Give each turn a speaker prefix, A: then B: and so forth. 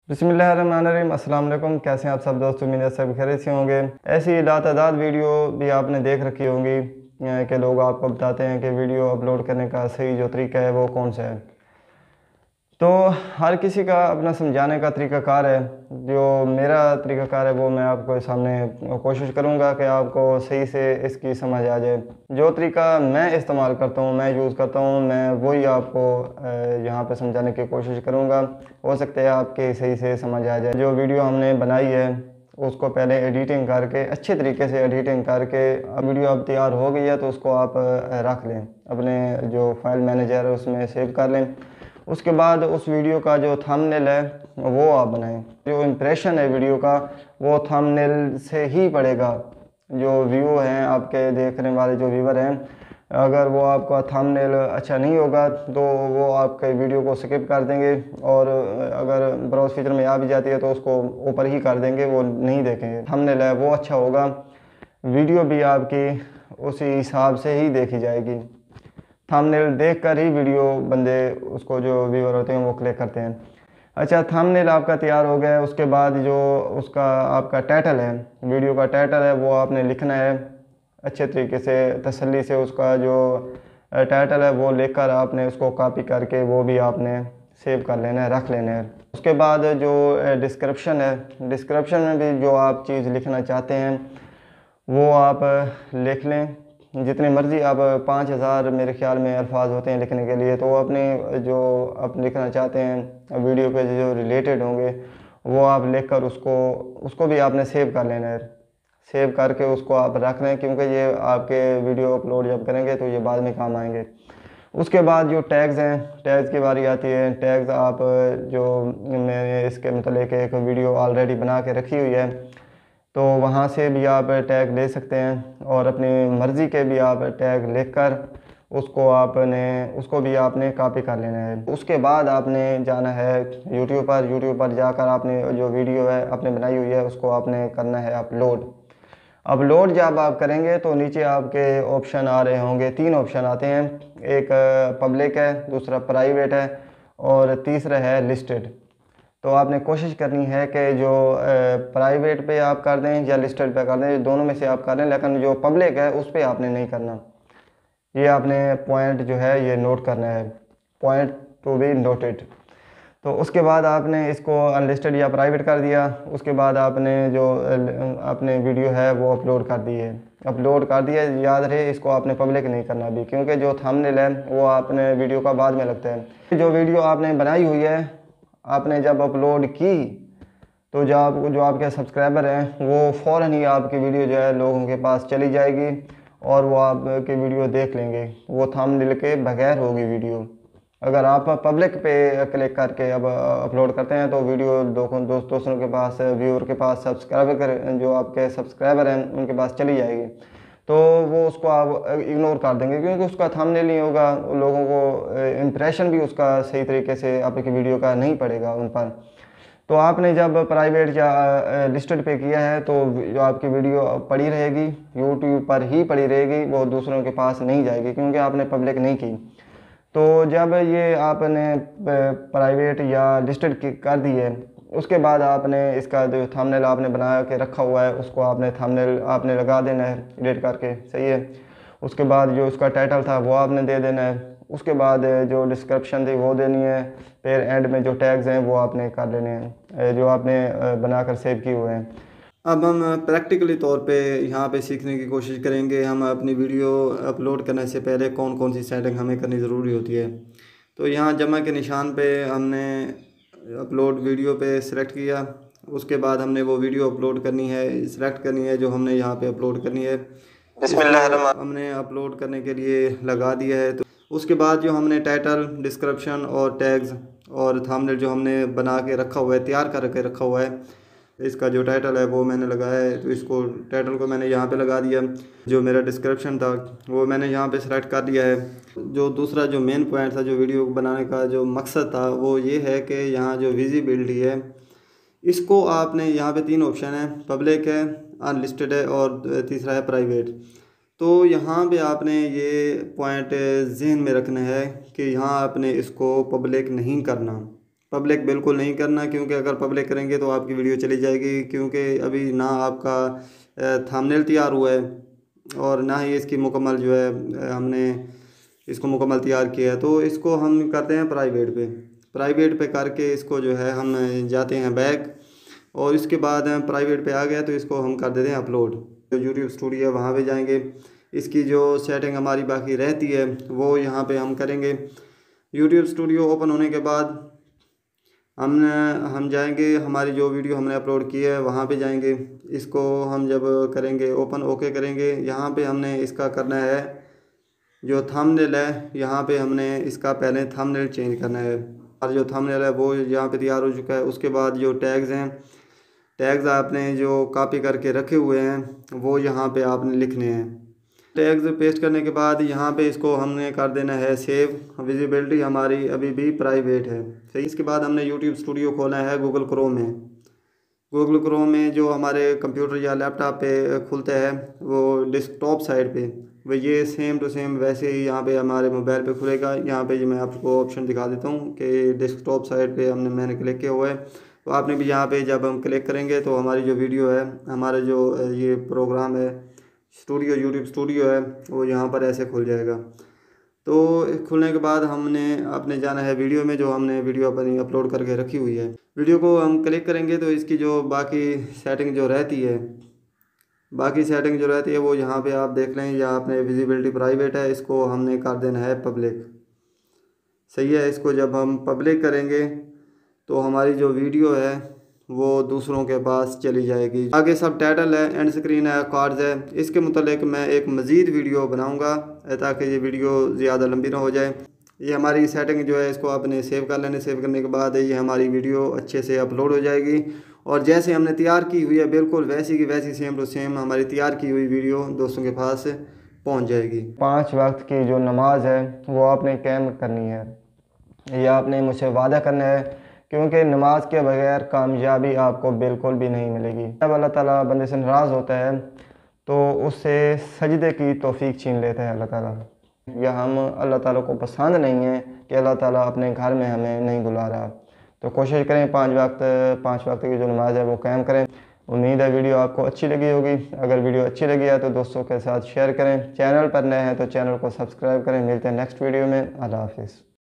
A: बिस्मिल्लाहिर्रहमानिर्रहीम। अस्सलाम वालेकुम। कैसे हैं आप सब दोस्तों? उम्मीद है सब खैरियत से होंगे। ऐसी लातादाद वीडियो भी आपने देख रखी होंगी कि लोग आपको बताते हैं कि वीडियो अपलोड करने का सही जो तरीका है वो कौन सा है। तो हर किसी का अपना समझाने का तरीक़ाकार है। जो मेरा तरीक़ाकार है वो मैं आपको सामने कोशिश करूँगा कि आपको सही से इसकी समझ आ जाए। जो तरीका मैं इस्तेमाल करता हूँ, मैं यूज़ करता हूँ, मैं वही आपको यहाँ पे समझाने की कोशिश करूँगा। हो सकता है आपके सही से समझ आ जाए। जो वीडियो हमने बनाई है उसको पहले एडिटिंग करके, अच्छे तरीके से एडिटिंग करके, अब वीडियो अब तैयार हो गई है तो उसको आप रख लें, अपने जो फाइल मैनेजर है उसमें सेव कर लें। उसके बाद उस वीडियो का जो थंबनेल है वो आप बनाएं। जो इम्प्रेशन है वीडियो का वो थंबनेल से ही पड़ेगा। जो व्यू हैं आपके देखने वाले जो व्यूवर हैं, अगर वो आपका थंबनेल अच्छा नहीं होगा तो वो आपके वीडियो को स्किप कर देंगे, और अगर ब्राउज़ फीचर में आ भी जाती है तो उसको ऊपर ही कर देंगे, वो नहीं देखेंगे। थंबनेल है वो अच्छा होगा, वीडियो भी आपकी उसी हिसाब से ही देखी जाएगी। थंबनेल देखकर ही वीडियो बंदे उसको जो व्यूअर होते हैं वो क्लिक करते हैं। अच्छा, थंबनेल आपका तैयार हो गया है। उसके बाद जो उसका आपका टाइटल है, वीडियो का टाइटल है, वो आपने लिखना है अच्छे तरीके से, तसल्ली से। उसका जो टाइटल है वो लिखकर आपने उसको कॉपी करके वो भी आपने सेव कर लेना है, रख लेना है। उसके बाद जो डिस्क्रिप्शन है, डिस्क्रिप्शन में भी जो आप चीज़ लिखना चाहते हैं वो आप लिख लें। जितने मर्ज़ी आप 5000 मेरे ख्याल में अल्फाज होते हैं लिखने के लिए, तो अपने जो आप लिखना चाहते हैं वीडियो पे जो रिलेटेड होंगे वो आप लिखकर उसको भी आपने सेव कर लेना है। सेव करके उसको आप रख लें, क्योंकि ये आपके वीडियो अपलोड जब करेंगे तो ये बाद में काम आएंगे। उसके बाद जो टैग्स हैं, टैग्स की बारी आती है। टैग्स आप जो मैंने इसके मतलब एक वीडियो ऑलरेडी बना के रखी हुई है तो वहाँ से भी आप टैग ले सकते हैं, और अपनी मर्ज़ी के भी आप टैग लिखकर उसको भी आपने कॉपी कर लेना है। उसके बाद आपने जाना है यूट्यूब पर जाकर आपने जो वीडियो है आपने बनाई हुई है उसको आपने करना है अपलोड। अपलोड जब आप करेंगे तो नीचे आपके ऑप्शन आ रहे होंगे, 3 ऑप्शन आते हैं। एक पब्लिक है, दूसरा प्राइवेट है, और तीसरा है लिस्टेड। तो आपने कोशिश करनी है कि जो प्राइवेट पे आप कर दें या लिस्टेड पे कर दें, दोनों में से आप कर दें, लेकिन जो पब्लिक है उस पर आपने नहीं करना। ये आपने पॉइंट जो है ये नोट करना है, पॉइंट टू बी नोटेड। तो उसके बाद आपने इसको अनलिस्टेड या प्राइवेट कर दिया। उसके बाद आपने जो अपने वीडियो है वो अपलोड कर दी है, अपलोड कर दिया। याद रहे इसको आपने पब्लिक नहीं करना भी, क्योंकि जो थंबनेल है वो आपने वीडियो का बाद में लगता है। जो वीडियो आपने बनाई हुई है आपने जब अपलोड की तो जो आपके सब्सक्राइबर हैं वो फ़ौरन ही आपकी वीडियो जो है लोगों के पास चली जाएगी और वो आपकी वीडियो देख लेंगे। वो थंबनेल के बगैर होगी वीडियो। अगर आप पब्लिक पे क्लिक करके अब अपलोड करते हैं तो वीडियो दोस्तों के पास, व्यूअर के पास, जो आपके सब्सक्राइबर हैं उनके पास चली जाएगी। तो वो उसको आप इग्नोर कर देंगे, क्योंकि उसका थंबनेल नहीं होगा, लोगों को इम्प्रेशन भी उसका सही तरीके से आपकी वीडियो का नहीं पड़ेगा उन पर। तो आपने जब प्राइवेट या लिस्टेड पे किया है तो जो आपकी वीडियो पड़ी रहेगी यूट्यूब पर ही पड़ी रहेगी, वो दूसरों के पास नहीं जाएगी, क्योंकि आपने पब्लिक नहीं की। तो जब ये आपने प्राइवेट या लिस्टेड कर दी है, उसके बाद आपने इसका जो थंबनेल आपने बना के रखा हुआ है उसको आपने थंबनेल आपने लगा देना है एडिट करके, सही है। उसके बाद जो उसका टाइटल था वो आपने दे देना है। उसके बाद जो डिस्क्रिप्शन थी वो देनी है। फिर एंड में जो टैग्स हैं वो आपने कर लेने हैं जो आपने बनाकर सेव किए हुए हैं। अब हम प्रैक्टिकली तौर पे यहाँ पे सीखने की कोशिश करेंगे। हम अपनी वीडियो अपलोड करने से पहले कौन कौन सी सेटिंग हमें करनी ज़रूरी होती है। तो यहाँ जमा के निशान पे हमने अपलोड वीडियो पे सिलेक्ट किया। उसके बाद हमने वो वीडियो अपलोड करनी है, सिलेक्ट करनी है जो हमने यहाँ पे अपलोड करनी है। बिस्मिल्लाहिर्रहमान हमने अपलोड करने के लिए लगा दिया है। तो उसके बाद जो हमने टाइटल, डिस्क्रिप्शन और टैग्स और थंबनेल जो हमने बना के रखा हुआ है, तैयार करके रखा हुआ है, इसका जो टाइटल है वो मैंने लगाया है। तो इसको टाइटल को मैंने यहाँ पे लगा दिया। जो मेरा डिस्क्रिप्शन था वो मैंने यहाँ पे सेलेक्ट कर दिया है। जो दूसरा जो मेन पॉइंट था जो वीडियो बनाने का जो मकसद था वो ये है कि यहाँ जो विजिबिलिटी है इसको आपने, यहाँ पे 3 ऑप्शन है, पब्लिक है, अनलिस्टेड है और तीसरा है प्राइवेट। तो यहाँ पे आपने ये पॉइंट जहन में रखना है कि यहाँ आपने इसको पब्लिक नहीं करना, पब्लिक बिल्कुल नहीं करना, क्योंकि अगर पब्लिक करेंगे तो आपकी वीडियो चली जाएगी, क्योंकि अभी ना आपका थंबनेल तैयार हुआ है और ना ही इसकी मुकम्मल जो है हमने इसको मुकम्मल तैयार किया है। तो इसको हम करते हैं प्राइवेट पे करके इसको जो है हम जाते हैं बैक, और इसके बाद प्राइवेट पे आ गया तो इसको हम कर देते हैं अपलोड। जो यूट्यूब स्टूडियो है वहाँ पे जाएंगे, इसकी जो सेटिंग हमारी बाकी रहती है वो यहाँ पे हम करेंगे। यूट्यूब स्टूडियो ओपन होने के बाद हम जाएंगे, हमारी जो वीडियो हमने अपलोड की है वहाँ पे जाएंगे। इसको हम जब करेंगे ओपन ओके करेंगे, यहाँ पे हमने इसका करना है जो थंबनेल है, यहाँ पे हमने इसका पहले थंबनेल चेंज करना है। और जो थंबनेल है वो यहाँ पे तैयार हो चुका है। उसके बाद जो टैग्स हैं, टैग्स आपने जो कॉपी करके रखे हुए हैं वो यहाँ पे आपने लिखने हैं। टैग्स पेस्ट करने के बाद यहाँ पे इसको हमने कर देना है सेव। विजिबिलिटी हमारी अभी भी प्राइवेट है, सही। इसके बाद हमने यूट्यूब स्टूडियो खोला है गूगल क्रोम में। गूगल क्रोम में जो हमारे कंप्यूटर या लैपटॉप पे खुलता है वो डेस्कटॉप साइड पे, वो ये सेम टू सेम वैसे ही यहाँ पे हमारे मोबाइल पे खुलेगा। यहाँ पे मैं आपको ऑप्शन दिखा देता हूँ कि डेस्कटॉप साइड पे मैंने क्लिक किया हुआ है। तो आपने भी यहाँ पे जब हम क्लिक करेंगे तो हमारी जो वीडियो है, हमारा जो ये प्रोग्राम है स्टूडियो, यूट्यूब स्टूडियो है, वो यहाँ पर ऐसे खुल जाएगा। तो खुलने के बाद हमने अपने जाना है वीडियो में, जो हमने वीडियो अपनी अपलोड करके रखी हुई है। वीडियो को हम क्लिक करेंगे तो इसकी जो बाकी सेटिंग जो रहती है वो यहाँ पे आप देख लें। या अपने विजिबिलिटी प्राइवेट है, इसको हमने कर देना है पब्लिक, सही है। इसको जब हम पब्लिक करेंगे तो हमारी जो वीडियो है वो दूसरों के पास चली जाएगी। आगे सब टाइटल है, एंड स्क्रीन है, कार्ड्स है। इसके मुतालिक मैं एक मज़ीद वीडियो बनाऊंगा ताकि ये वीडियो ज़्यादा लंबी ना हो जाए। ये हमारी सेटिंग जो है इसको आपने सेव कर लेने। सेव करने के बाद ये हमारी वीडियो अच्छे से अपलोड हो जाएगी, और जैसे हमने तैयार की हुई है बिल्कुल वैसी की वैसी सेम टू सेम हमारी तैयार की हुई वीडियो दोस्तों के पास पहुँच जाएगी। 5 वक्त की जो नमाज है वो आपने कायम करनी है, यह आपने मुझसे वादा करना है, क्योंकि नमाज के बगैर कामयाबी आपको बिल्कुल भी नहीं मिलेगी। जब अल्लाह ताला बंदे से नाराज़ होता है तो उससे सजदे की तौफीक छीन लेता है अल्लाह ताला। या हम अल्लाह ताला को पसंद नहीं है कि अल्लाह ताला अपने घर में हमें नहीं बुला रहा। तो कोशिश करें 5 वक्त की जो नमाज है वो कायम करें। उम्मीद है वीडियो आपको अच्छी लगी होगी। अगर वीडियो अच्छी लगी है तो दोस्तों के साथ शेयर करें। चैनल पर नए हैं तो चैनल को सब्सक्राइब करें। मिलते हैं नेक्स्ट वीडियो में। अल्लाह हाफिज़।